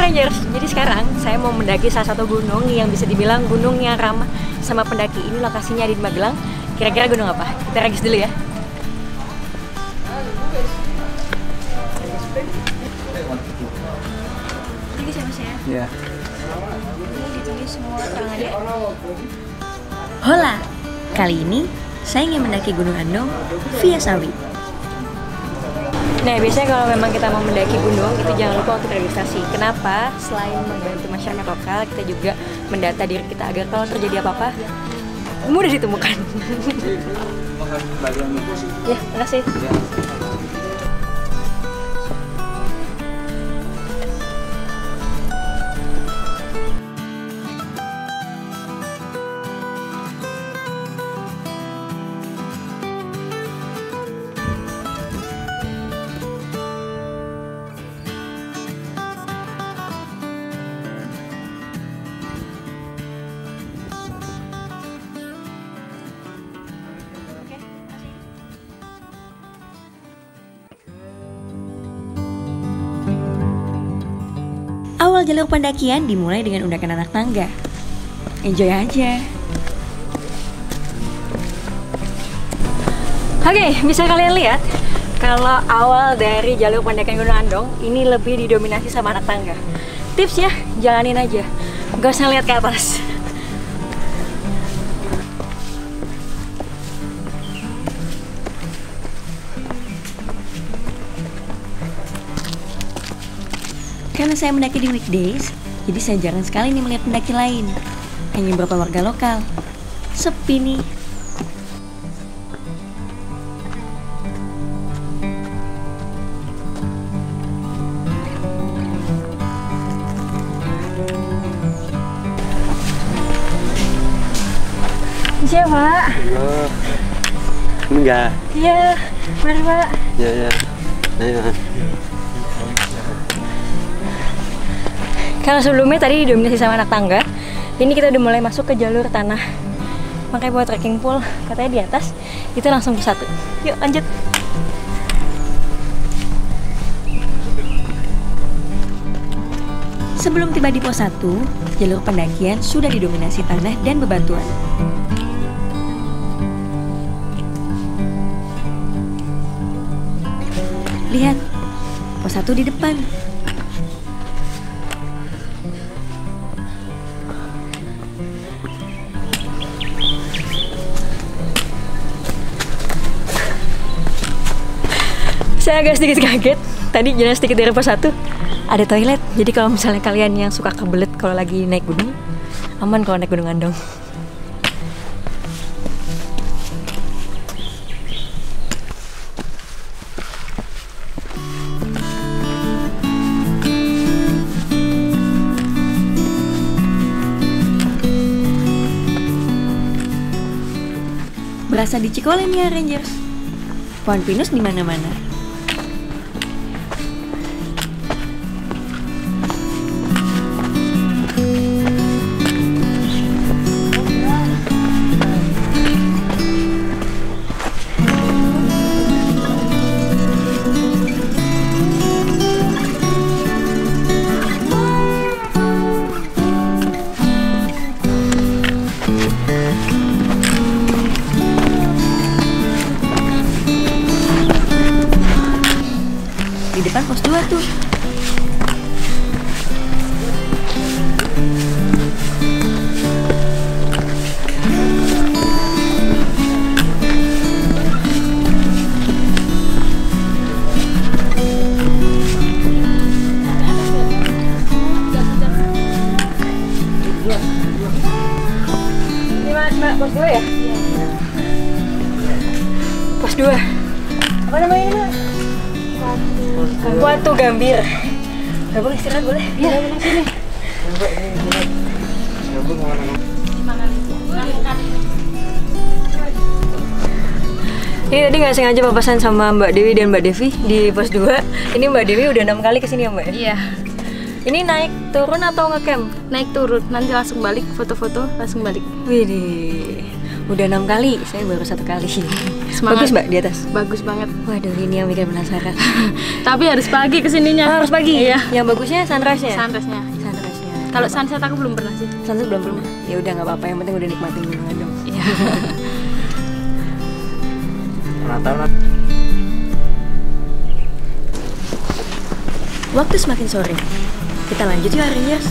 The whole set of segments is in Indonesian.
Rangers, jadi sekarang saya mau mendaki salah satu gunung yang bisa dibilang gunung yang ramah sama pendaki. Ini lokasinya di Magelang. Kira-kira gunung apa? Kita regis dulu ya. Ini siapa sih ya? Iya. Ini ditulis semua keterangannya. Hola, kali ini saya ingin mendaki Gunung Andong via Sawi. Nah, biasanya kalau memang kita mau mendaki gunung, itu jangan lupa untuk registrasi. Kenapa? Selain membantu masyarakat lokal, kita juga mendata diri kita agar kalau terjadi apa-apa, mudah ditemukan. Ya, makasih. Awal jalur pendakian dimulai dengan undakan anak tangga. Enjoy aja. Oke, bisa kalian lihat kalau awal dari jalur pendakian Gunung Andong ini lebih didominasi sama anak tangga. Tipsnya, jalanin aja, gak usah lihat ke atas. Karena saya mendaki di weekdays, jadi saya jarang sekali nih melihat pendaki lain. Hanya beberapa warga lokal. Sepi nih. Siapa? Halo. Enggak. Iya, mari Pak. Ya. Ayo. Kalau sebelumnya tadi didominasi sama anak tangga, ini kita udah mulai masuk ke jalur tanah. Makanya buat trekking pool, katanya di atas, itu langsung ke 1. Yuk lanjut. Sebelum tiba di pos 1, jalur pendakian sudah didominasi tanah dan bebatuan. Lihat, pos 1 di depan. Saya agak sedikit kaget, tadi jalan sedikit dari pos 1 ada toilet. Jadi kalau misalnya kalian yang suka kebelet kalau lagi naik gunung, aman kalau naik Gunung Andong. Berasa di Cikolem ya Rangers. Pohon pinus di mana-mana. Di depan pos 2 tuh. Ini Mbak, pos 2 ya? Pos 2. Apa namanya ini, Mbak? Watu Gambir. Gak boleh istirahat boleh? Iya, sini. Ini tadi nggak sengaja papasan sama Mbak Dewi dan Mbak Devi di pos 2. Ini Mbak Dewi udah 6 kali kesini ya Mbak? Iya. Ini naik turun atau ngecamp? Naik turun, nanti langsung balik, foto-foto langsung balik. Widih, Udah 6 kali, saya baru 1 kali. Semangat. Bagus Mbak di atas? Bagus banget. Waduh, ini yang bikin penasaran. Tapi harus pagi kesininya. Harus pagi? Iya. Yang bagusnya sunrise-nya? Sunrise-nya. Sunrise-nya. Kalau sunset aku belum pernah sih. Sunset belum pernah? Ya udah nggak apa-apa, yang penting udah nikmatin gunung Andong. Iya. Waktu semakin sore, kita lanjut yuk Rangers.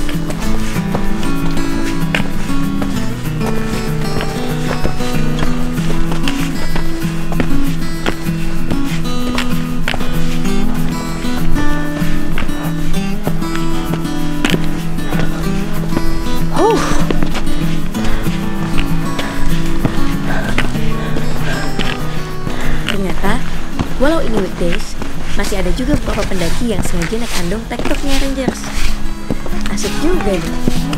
Ternyata, walau ini weekdays, masih ada juga beberapa pendaki yang sengaja naik Andong TikToknya Rangers. Asik juga nih.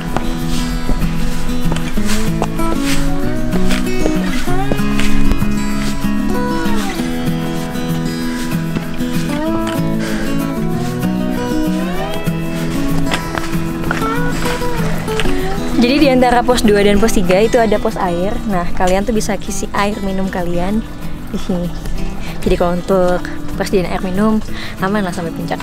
Jadi di antara pos 2 dan pos 3 itu ada pos air. Nah, kalian tuh bisa isi air minum kalian di sini. Jadi kalau untuk persediaan air minum aman lah sampai puncak.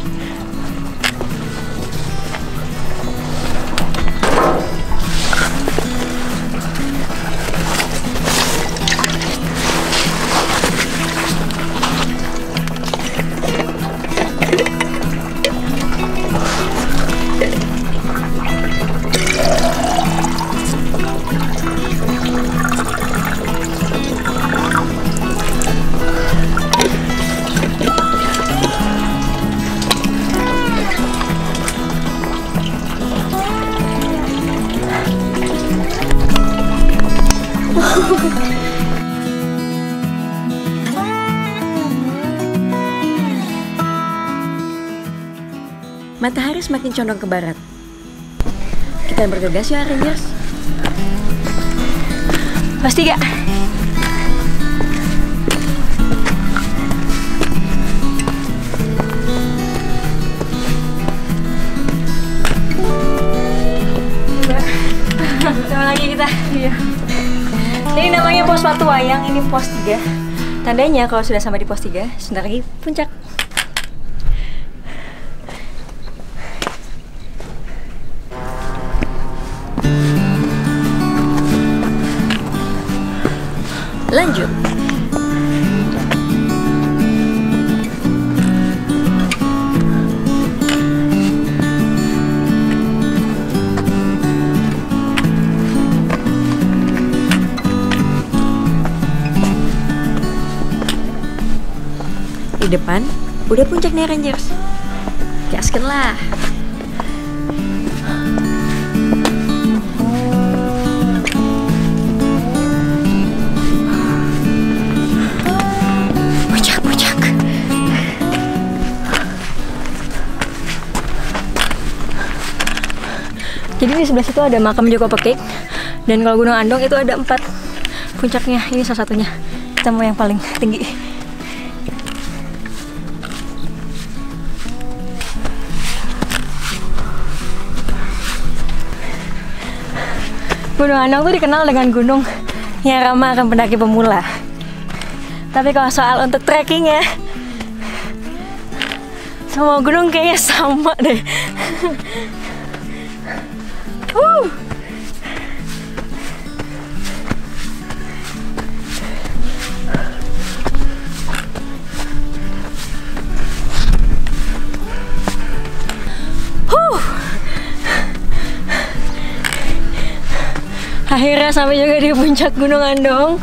Matahari semakin condong ke barat. Kita bergegas ya Rangers. Pos 3. Ketemu lagi kita. Iya. Ini namanya pos Watu Wayang, ini pos 3. Tandanya kalau sudah sampai di pos 3, sebentar lagi puncak. Lanjut. Di depan udah puncaknya Rangers. Gaskan lah. Jadi di sebelah situ ada makam Joko Pekik, dan kalau Gunung Andong itu ada 4 puncaknya. Ini salah satunya. Kita mau yang paling tinggi. Gunung Andong tuh dikenal dengan gunung yang ramah akan pendaki pemula. Tapi kalau soal untuk trekking ya, semua gunung kayaknya sama deh. Akhirnya sampai juga di puncak Gunung Andong.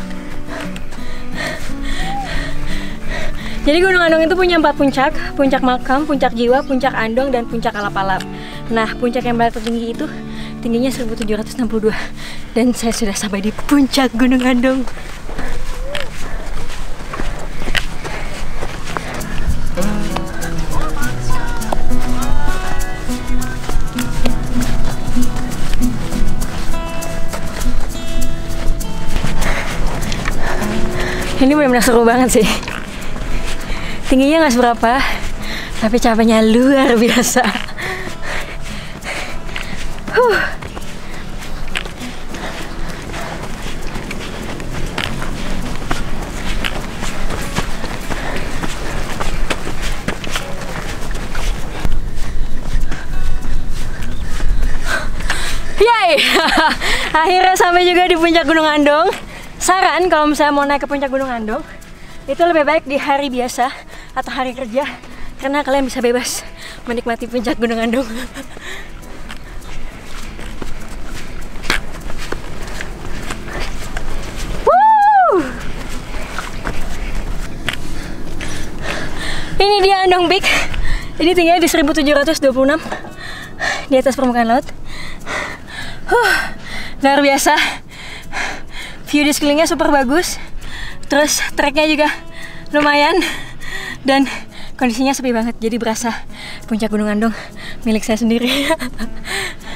Jadi Gunung Andong itu punya 4 puncak, puncak Makam, puncak Jiwa, puncak Andong, dan puncak Alap-Alap. Nah, puncak yang paling tertinggi itu tingginya 1762, dan saya sudah sampai di puncak Gunung Andong. Ini benar-benar seru banget sih. Tingginya nggak seberapa, tapi capeknya luar biasa. Yay! Akhirnya sampai juga di puncak Gunung Andong. Saran kalau misalnya mau naik ke puncak Gunung Andong, itu lebih baik di hari biasa atau hari kerja, karena kalian bisa bebas menikmati puncak Gunung Andong. Ini dia Andong Peak. Ini tingginya di 1726 di atas permukaan laut. Luar biasa. View di sekelilingnya super bagus. Terus treknya juga lumayan. Dan kondisinya sepi banget. Jadi berasa puncak Gunung Andong milik saya sendiri.